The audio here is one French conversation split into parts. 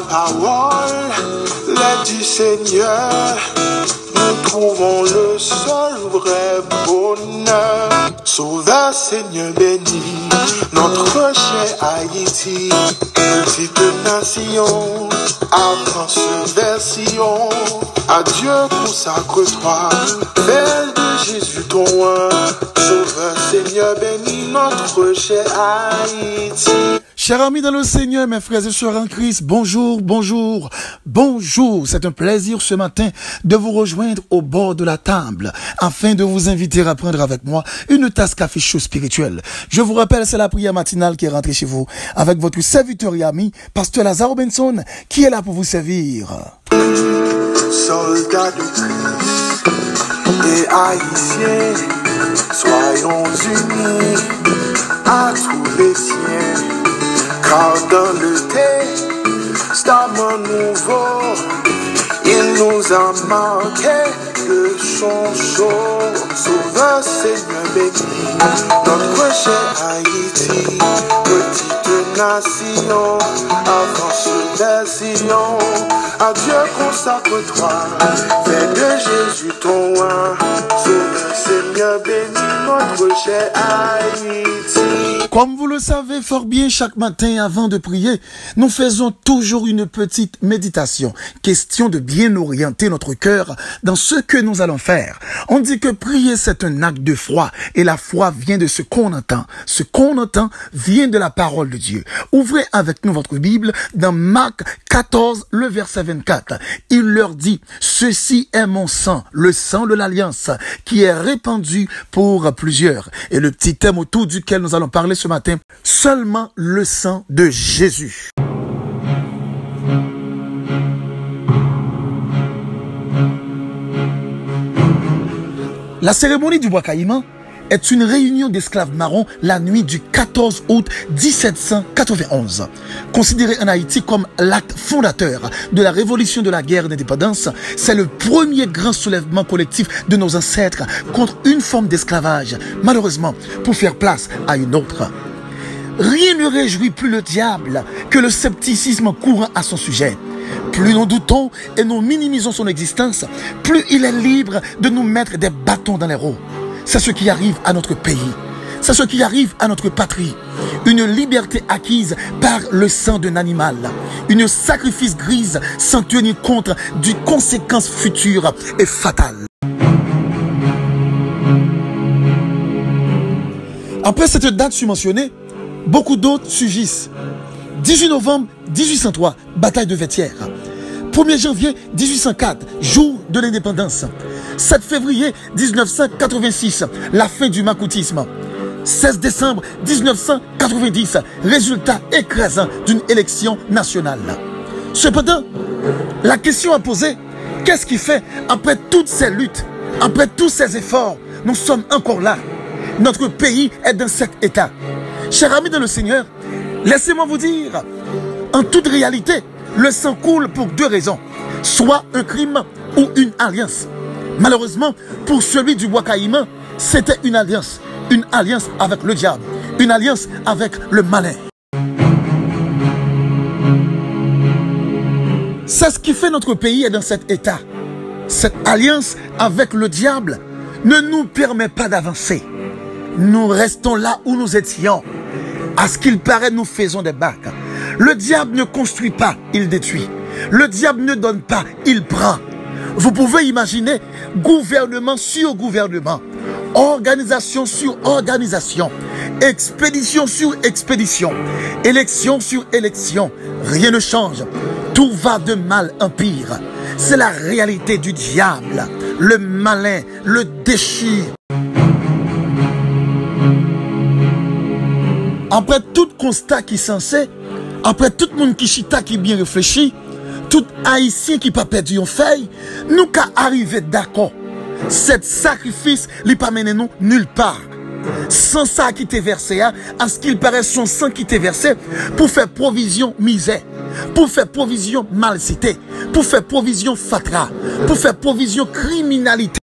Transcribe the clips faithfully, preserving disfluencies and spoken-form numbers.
parole, l'aide du Seigneur, nous trouvons le seul vrai bonheur. Sauveur Seigneur béni, notre cher Haïti, petite nation, avance vers Sion. Adieu consacre-toi, belle de Jésus ton roi. Sauveur Seigneur béni, notre cher Haïti. Chers amis dans le Seigneur, mes frères et sœurs en Christ, bonjour, bonjour, bonjour. C'est un plaisir ce matin de vous rejoindre au bord de la table afin de vous inviter à prendre avec moi une tasse café chaud spirituel. Je vous rappelle, c'est la prière matinale qui est rentrée chez vous avec votre serviteur et ami, Pasteur Lazare Benson, qui est là pour vous servir. Soldats de Christ et haïtiens, soyons unis à tous les siens. Car dans le testament nouveau, il nous a marqué de son sceau. Sauveur Seigneur béni, notre cher Haïti, petite nation, avance vers Sion. Adieu consacre-toi, fais de Jésus ton roi. Sauveur Seigneur béni, notre cher Haïti. Comme vous le savez fort bien, chaque matin avant de prier, nous faisons toujours une petite méditation. Question de bien orienter notre cœur dans ce que nous allons faire. On dit que prier c'est un acte de foi et la foi vient de ce qu'on entend. Ce qu'on entend vient de la parole de Dieu. Ouvrez avec nous votre Bible dans Marc quatorze, le verset vingt-quatre. Il leur dit, ceci est mon sang, le sang de l'alliance qui est répandu pour plusieurs. Et le petit thème autour duquel nous allons parler ce matin, seulement le sang de Jésus. La cérémonie du bois caïman est une réunion d'esclaves marrons la nuit du quatorze août dix-sept cent quatre-vingt-onze. Considéré en Haïti comme l'acte fondateur de la révolution de la guerre d'indépendance, c'est le premier grand soulèvement collectif de nos ancêtres contre une forme d'esclavage, malheureusement pour faire place à une autre. Rien ne réjouit plus le diable que le scepticisme courant à son sujet. Plus nous doutons et nous minimisons son existence, plus il est libre de nous mettre des bâtons dans les roues. C'est ce qui arrive à notre pays. C'est ce qui arrive à notre patrie. Une liberté acquise par le sang d'un animal. Une sacrifice grise sans tenir compte des conséquences futures et fatales. Après cette date submentionnée, beaucoup d'autres surgissent. dix-huit novembre mille huit cent trois, bataille de Vertières. premier janvier mille huit cent quatre, jour de l'indépendance. sept février mille neuf cent quatre-vingt-six, la fin du macoutisme. seize décembre mille neuf cent quatre-vingt-dix, résultat écrasant d'une élection nationale. Cependant, la question à poser, qu'est-ce qui fait, après toutes ces luttes, après tous ces efforts, nous sommes encore là? Notre pays est dans cet état. Chers amis dans le Seigneur, laissez-moi vous dire, en toute réalité, le sang coule pour deux raisons. Soit un crime ou une alliance. Malheureusement, pour celui du bois caïman, c'était une alliance. Une alliance avec le diable. Une alliance avec le malin. C'est ce qui fait notre pays est dans cet état. Cette alliance avec le diable ne nous permet pas d'avancer. Nous restons là où nous étions. À ce qu'il paraît, nous faisons des bacs. Le diable ne construit pas, il détruit. Le diable ne donne pas, il prend. Vous pouvez imaginer gouvernement sur gouvernement, organisation sur organisation, expédition sur expédition, élection sur élection. Rien ne change. Tout va de mal en pire. C'est la réalité du diable, le malin, le déchu. Après tout constat qui s'en sait, après tout le monde qui chita qui bien réfléchi, tout haïtien qui pas perdu en feuille, nous qu'à arriver d'accord. Cet sacrifice n'est pas mené nous nulle part. Sans ça qui t'est versé, à ce qu'il paraît son sang qui t'est versé, pour faire provision misère, pour faire provision malcité, pour faire provision fatra, pour faire provision criminalité.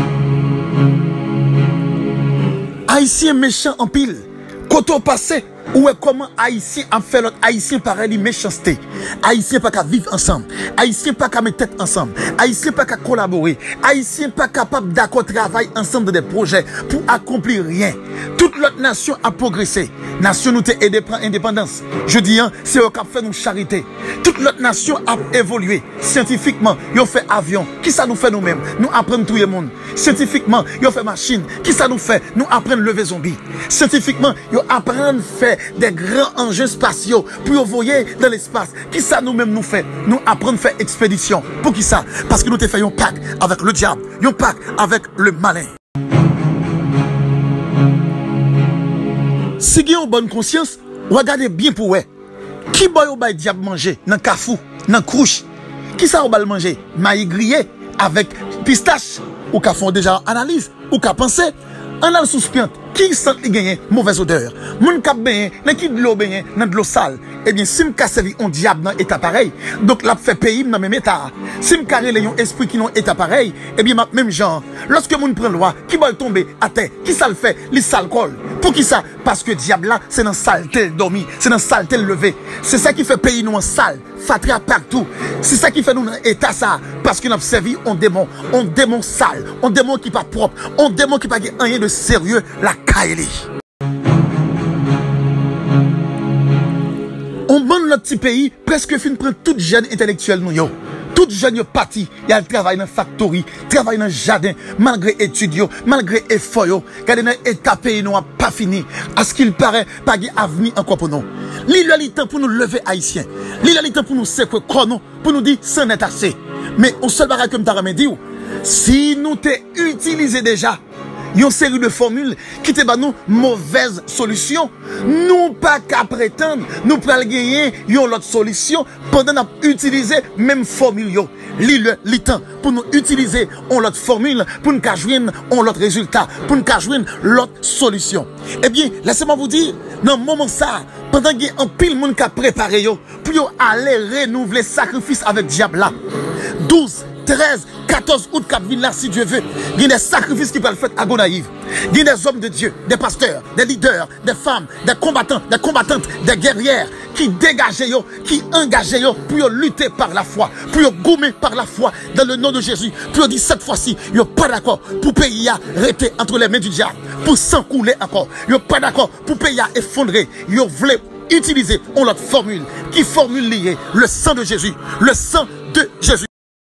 Haïtien méchant en pile. Quand on passait, Ou est comment Haïtien a fait l'autre Haïtien pareil méchanceté. Haïtien pas qu'à vivre ensemble. Haïtien pas qu'à mettre tête ensemble. Haïtien pas qu'à collaborer. Haïtien pas capable d'accord travailler ensemble dans des projets pour accomplir rien. Toute l'autre nation a progressé. Nation nous t'est aidé prendre indépendance. Je dis hein, c'est eux qui fait nous charité. Toute l'autre nation a évolué scientifiquement. Ils ont fait avion. Qui ça nous fait nous-mêmes? Nous apprenons tout le monde. Scientifiquement, ils ont fait machine. Qui ça nous fait? Nous apprenons lever zombie. Scientifiquement, ils apprennent faire des grands engins spatiaux pour voyer dans l'espace. Qui ça nous-mêmes nous fait? Nous apprenons faire expédition. Pour qui ça? Parce que nous te fait un pacte avec le diable, un pacte avec le malin. Si vous avez une bonne conscience, regardez bien pour vous. Qui boy au diable manger dans kafou, dans crouche? Qui ça va manger? Maïs grillé avec pistache. Ou qu'a font déjà analyse, ou qu'a pensé, on a le suspect qui sent qu'il gagne mauvaise odeur. Moun k'ap ben, nan qui de l'eau ben, nan de l'eau sale. Eh bien, si m'ka servi un diable dans état pareil, donc l'a fait pays dans même état. Si m'ka relé un esprit qui non état pareil, eh bien, même genre. Lorsque moun prend loi, qui va tomber à terre, qui ça le fait, li sale colle. Pour qui ça? Parce que diable là, c'est dans saleté dormi, c'est dans saleté levé. C'est ça qui fait pays nous en sale, fatria partout. C'est ça qui fait nous dans état ça. Parce que nous avons servi un démon, un démon sale, un démon qui pas propre, un démon qui pas rien de sérieux, la Kaili. On bande notre petit pays, presque fin prend toute jeune intellectuelle nous yo. Toute jeune yo parti, y a travail dans factory, travail dans jardin, malgré études, malgré effort yo, regardez dans état pays nous a pas fini. À ce qu'il paraît, pas de avenir encore pour nous. L'île a le temps pour nous lever haïtiens. L'île a le temps pour nous secouer nous, pour nous dire ça n'est assez. Mais on seul bagage comme t'as dit, si nous t'es utilisé déjà une série de formules qui te ba nous mauvaise solution, nous pas qu'à prétendre nous pral gagner une autre solution pendant nous utiliser même formule yo. L'île li temps pour nous utiliser on l'autre formule pour nous joindre on l'autre résultat, pour nous joindre l'autre solution. Eh bien, laissez-moi vous dire, dans moment ça, pendant qu'il y a un pile monde qui a préparé yo pour yo aller renouveler sacrifice avec diable là. douze treize, quatorze août, cap là, si Dieu veut. Il y a des sacrifices qui peuvent être faits à Gonaïve. Il y a des hommes de Dieu, des pasteurs, des leaders, des femmes, des combattants, des combattantes, des guerrières qui dégagent, qui engagent pour lutter par la foi, pour gommer par la foi dans le nom de Jésus. Pour dire cette fois-ci, ils ne sont pas d'accord pour pays à rester entre les mains du diable, pour s'encouler encore. Ils ne sont pas d'accord pour pays à effondrer. Ils veulent utiliser on l'autre formule. Qui formule liée? Le sang de Jésus. Le sang de Jésus.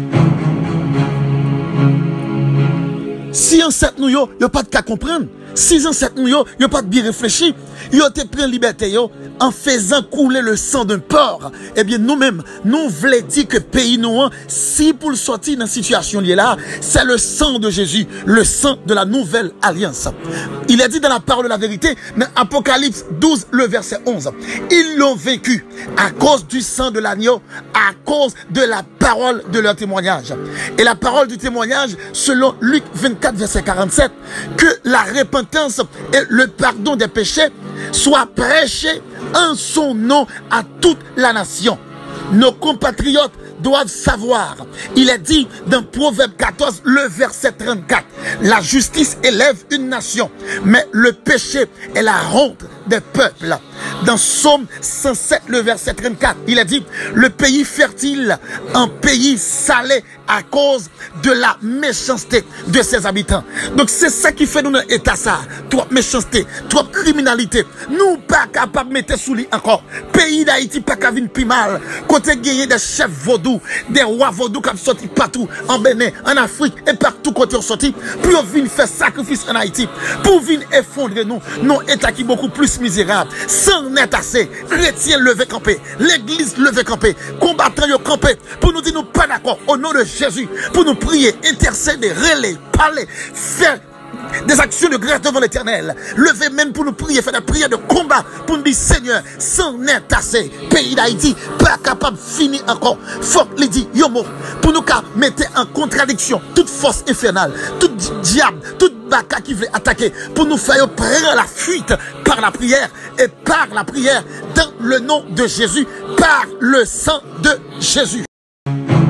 Si en sept nous yo, yo pas de cas comprendre. Si en sept nous yo, yo pas de bien réfléchir. Yo te prend liberté yo en faisant couler le sang d'un porc. Eh bien nous-mêmes, nous voulons dire que pays nous, si pour le sortir dans cette situation là, c'est le sang de Jésus, le sang de la nouvelle alliance. Il est dit dans la parole de la vérité, dans Apocalypse douze, le verset onze. Ils l'ont vaincu à cause du sang de l'agneau, à cause de la parole de leur témoignage. Et la parole du témoignage, selon Luc vingt-quatre, verset quarante-sept, que la repentance et le pardon des péchés soient prêchés en son nom à toute la nation. Nos compatriotes doivent savoir. Il est dit dans Proverbe quatorze, le verset trente-quatre. La justice élève une nation, mais le péché est la honte des peuples. Dans Psaume cent sept, le verset trente-quatre, il est dit, le pays fertile, un pays salé à cause de la méchanceté de ses habitants. Donc c'est ça qui fait nous dans l'état ça. Trop méchanceté, trop criminalité. Nous pas capables de mettre sous lit encore. Pays d'Haïti pas qu'à venir plus mal. Côté gagner des chefs vaudous, des rois vaudous qui sont sortis partout, en Bénin, en Afrique et partout côté sont sortis, pour venir faire sacrifice en Haïti, pour venir effondrer nous, nos états qui beaucoup plus misérables. Sans net assez, chrétiens levé campé, l'église levé campé, combattants yo campé, pour nous dire nous pas d'accord au nom de Jésus, pour nous prier, intercéder, relayer, parler, faire des actions de grâce devant l'Éternel. Levez même pour nous prier, faire des prières de combat pour nous dire Seigneur, sans net assez, pays d'Haïti, pas capable de finir encore. Faut qu'il dit, yomo, pour nous mettre en contradiction toute force infernale, tout diable, toute baka qui veut attaquer, pour nous faire prendre la fuite par la prière et par la prière dans le nom de Jésus, par le sang de Jésus.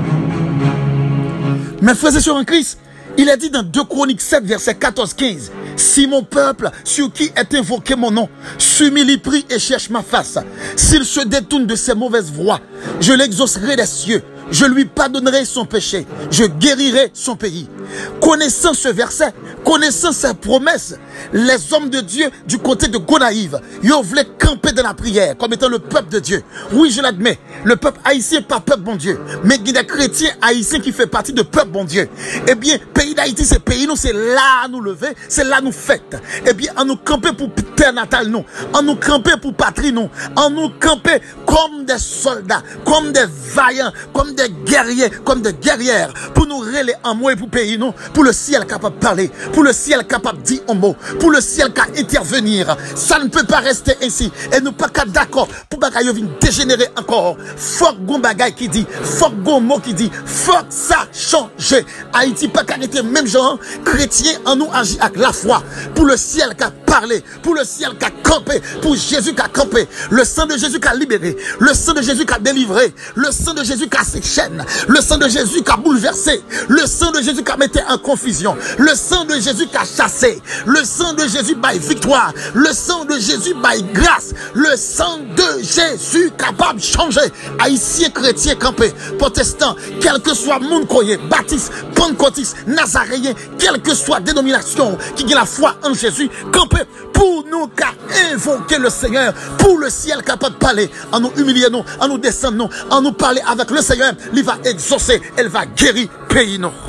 Mes frères et sœurs en Christ, il est dit dans deux Chroniques sept, verset quatorze quinze, Si mon peuple, sur qui est invoqué mon nom, s'humilie, prie et cherche ma face, s'il se détourne de ses mauvaises voies, je l'exaucerai des cieux, je lui pardonnerai son péché, je guérirai son pays. Connaissant ce verset, connaissant ces promesses, les hommes de Dieu du côté de Gonaïve, ils voulaient camper dans la prière comme étant le peuple de Dieu. Oui, je l'admets, le peuple haïtien n'est pas peuple bon Dieu, mais il y a des chrétiens haïtiens qui font partie de peuple bon Dieu. Eh bien, pays d'Haïti, c'est pays nous, c'est là à nous lever, c'est là à nous fête. Eh bien, en nous camper pour terre natale nous, en nous camper pour patrie nous, en nous camper comme des soldats, comme des vaillants, comme des guerriers, comme des guerrières, pour nous relayer en mots et pour pays nous, pour le ciel capable de parler, pour le ciel capable de dire un mot, pour le ciel capable d'intervenir. Ça ne peut pas rester ainsi. Et nous pas d'accord pour bagaille venir dégénérer encore. Faut gon bagaille qui dit, faut gon mot qui dit, faut ça changer. Haïti pas arrêter même genre chrétien en nous agit avec la foi, pour le ciel qui a parlé, pour le ciel qui a campé, pour Jésus qui a campé, le sang de Jésus qui a libéré, le sang de Jésus qui a délivré, le sang de Jésus qui a ses chaînes, le sang de Jésus qui a bouleversé, le sang de Jésus qui a mis en confusion, le sang de Jésus qui a chassé, le sang de Jésus by victoire, le sang de Jésus by grâce, le sang de Jésus capable de changer. Haïtiens, chrétiens, campés, protestants, quel que soit monde croyé, baptiste, pentecôtiste, nazaréen, quelle que soit dénomination qui a la foi en Jésus, campés pour nous qu'à invoquer le Seigneur, pour le ciel capable de parler, en nous humilier nous, en nous descendre nous, en nous parler avec le Seigneur, il va exaucer, elle va guérir pays nous.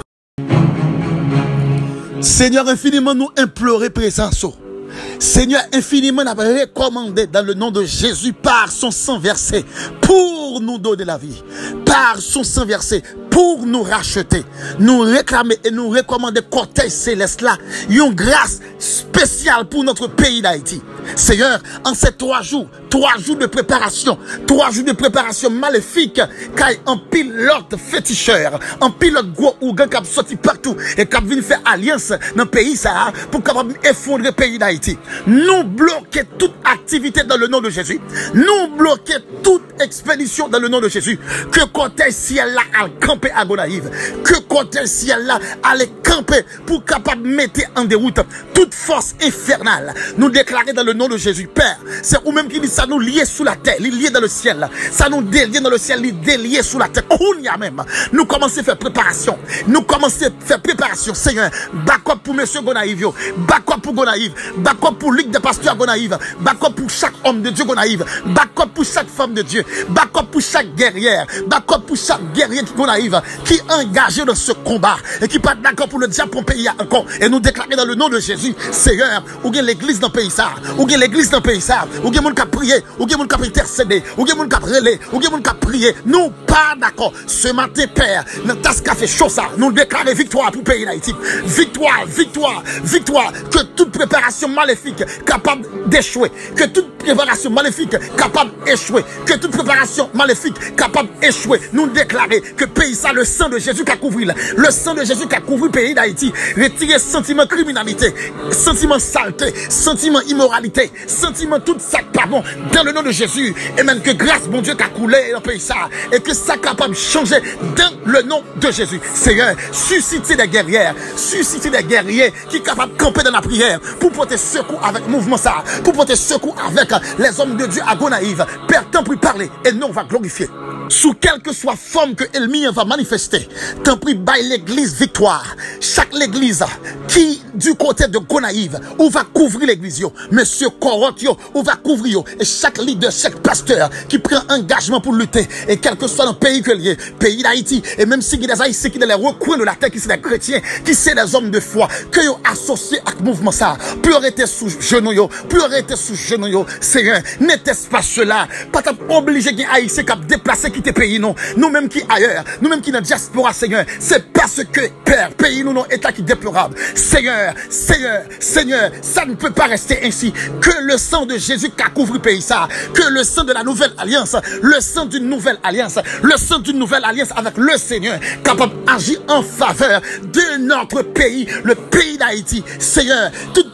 Seigneur, infiniment nous implorer présence. Seigneur, infiniment nous recommandé dans le nom de Jésus par son sang versé pour nous donner la vie, par son sang versé pour nous racheter, nous réclamer et nous recommander cortège céleste là, une grâce spéciale pour notre pays d'Haïti. Seigneur, en ces trois jours, trois jours de préparation, trois jours de préparation maléfique, car en pilote féticheur, en pilote gros ougan qui a sorti partout et qui a venu faire alliance dans le pays ça pour capable effondrer le pays d'Haïti. Nous bloquer toute activité dans le nom de Jésus. Nous bloquer toute expédition dans le nom de Jésus. Que côté ciel là a camper à Gonaïve. Que côté ciel là allait camper pour capable mettre en déroute toute force infernale. Nous déclarer dans le nom de Jésus, Père, c'est ou même qui dit ça nous lier sous la terre, lier dans le ciel, ça nous délier dans le ciel, délier sous la terre. On y a même. Nous commençons à faire préparation. Nous commençons à faire préparation, Seigneur. Backup pour Monsieur Gonaïve, backup pour Gonaïve, backup pour Ligue des pasteurs Gonaïve, backup pour chaque homme de Dieu Gonaïve, backup pour chaque femme de Dieu, backup pour chaque guerrière, backup pour chaque guerrier qui Gonaïve, qui est engagé dans ce combat et qui pas d'accord pour le diable pour payer encore. Et nous déclarer dans le nom de Jésus, Seigneur, ou bien l'église dans le pays ça, ou bien l'église dans le pays ça, ou bien moun qui a prié, ou bien moun qui a intercédé, ou bien moun qui a relé, ou bien moun qui a prié. Nous pas d'accord. Ce matin, Père, dans tasse café chaud ça, nous déclarer victoire pour le pays d'Haïti. Victoire, victoire, victoire. Que toute préparation maléfique capable d'échouer, que toute préparation maléfique capable d'échouer, que toute préparation maléfique capable d'échouer. Nous déclarer que pays ça, le sang de Jésus qui a couvert, le sang de Jésus qui a couvert le pays d'Haïti, retirer sentiment criminalité, sentiment saleté, sentiment immoralité, sentiment tout ça pardon dans le nom de Jésus, et même que grâce mon Dieu qui a coulé dans le pays ça, et que ça capable de changer dans le nom de Jésus. Seigneur, susciter des guerrières, susciter des guerriers qui sont capables de camper dans la prière pour porter secours avec le mouvement ça, pour porter secours avec les hommes de Dieu à Gonaïve. Père, tant pis parler et nous on va glorifier. Sous quelque soit forme que l'ennemi va manifester, tant pis bail l'église victoire. Chaque l'église qui du côté de Gonaïve, ou va couvrir l'église, monsieur Corotio, ou va couvrir, et chaque leader, chaque pasteur qui prend engagement pour lutter, et quel que soit le pays que lié, pays d'Haïti, et même si il y a des Haïtiens qui sont dans les recoins de la terre, qui sont des chrétiens, qui sont des hommes de foi, que yo associés à ce mouvement ça, plus arrêter sous genoux, plus arrêter sous genoux, Seigneur, n'était-ce pas cela, pas obligé qu'il y ait Haïtiens qui déplacé quitter pays, non, nous-mêmes qui ailleurs, nous-mêmes qui dans la diaspora, Seigneur, c'est parce que, Père, pays nous, non, état qui déplorable, Seigneur, Seigneur, Seigneur, ça ne peut pas rester ainsi, que le sang de Jésus qui a couvert le pays ça, que le sang de la nouvelle alliance, le sang d'une nouvelle alliance, le sang d'une nouvelle alliance avec le Seigneur, capable d'agir en faveur de notre pays, le pays d'Haïti, Seigneur, toute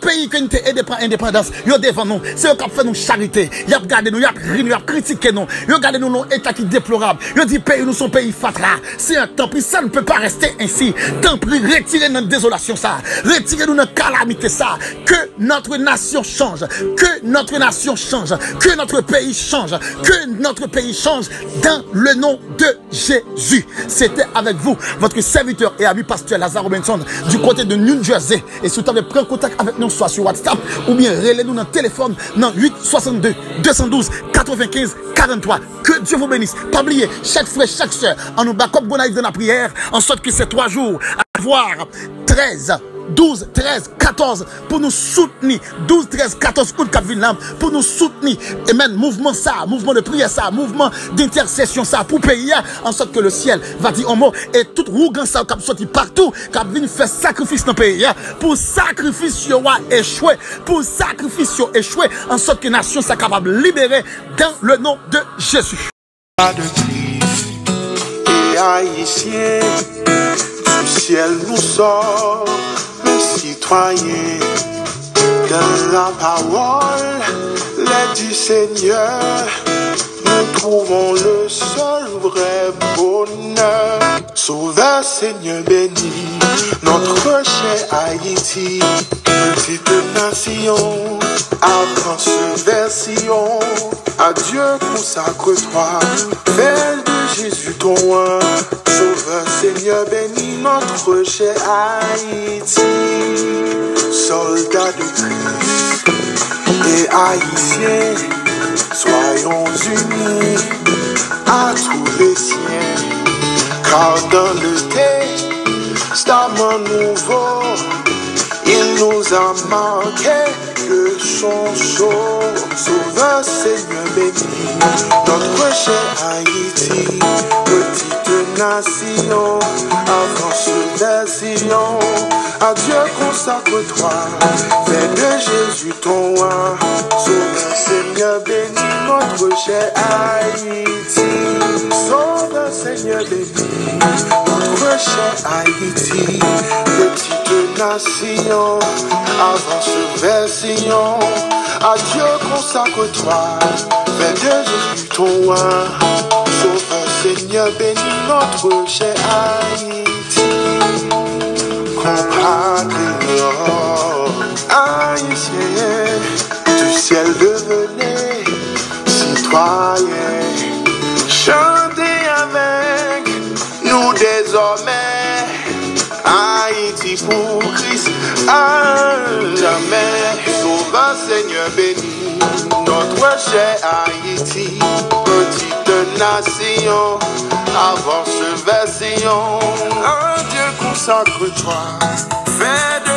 pays qui nous aidé par indépendance, yo devant nous, c'est eux qui fait nous charité. Ils ont regardé nous, ils ont ri nous, ils ont critiqué nous. Ils ont regardé nous, nos état qui déplorable. Ils ont dit pays nous sont pays fatra. C'est un tant pis, ça ne peut pas rester ainsi. Tant pis, retirez notre désolation ça. Retirez nous notre calamité ça. Que notre nation change. Que notre nation change. Que notre pays change. Que notre pays change dans le nom de Jésus. C'était avec vous, votre serviteur et ami pasteur Lazare Robinson du côté de New Jersey. Et si vous avez pris contact avec nous, soit sur WhatsApp ou bien relais-nous dans le téléphone dans huit soixante-deux deux cent douze quatre-vingt-quinze quarante-trois. Que Dieu vous bénisse. Pas oublier, chaque frère, chaque soeur, en nous bat comme dans la prière, en sorte que ces trois jours, à voir treize, douze, treize, quatorze, pour nous soutenir, douze, treize, quatorze août Cap-Villeneuve, pour nous soutenir, et même mouvement ça, mouvement de prière ça, mouvement d'intercession ça, pour payer, en sorte que le ciel va dire un mot, et tout rougan ça, qui sorti partout, qui vient faire sacrifice dans le pays, pour sacrifice yo échoué, pour sacrifice yo échoué, en sorte que la nation soit capable de libérer dans le nom de Jésus. Pas de Christ et haïtien, du ciel nous sort le citoyen. Dans la parole, l'aide du Seigneur, nous trouvons le seul vrai bonheur. Sauveur Seigneur béni, notre cher Haïti, petite nation, avance vers Sion. Adieu consacre-toi, fais de Jésus ton roi. Sauveur Seigneur béni, notre cher Haïti. Soldats de Christ et haïtiens, soyons unis à tous les siens. Car dans le testament nouveau, il nous a marqué de son sceau. Sauveur Seigneur béni, notre cher Haïti, petite nation, avance vers Sion. Adieu consacre-toi, fais de Jésus ton roi. Sauveur Seigneur béni, notre cher Haïti. Sauveur Seigneur béni, notre cher Haïti, petite nation, avance vers Sion. Adieu consacre-toi, fais de Jésus ton roi. Sauveur Seigneur béni, notre cher Haïti. Compatriotes haïtiens, du ciel devenez citoyens. Chantez avec nous désormais, Haïti pour Christ à jamais. Sauveur Seigneur béni, notre cher Haïti, petite nation, avance vers Sion. Un Dieu consacre-toi, fais de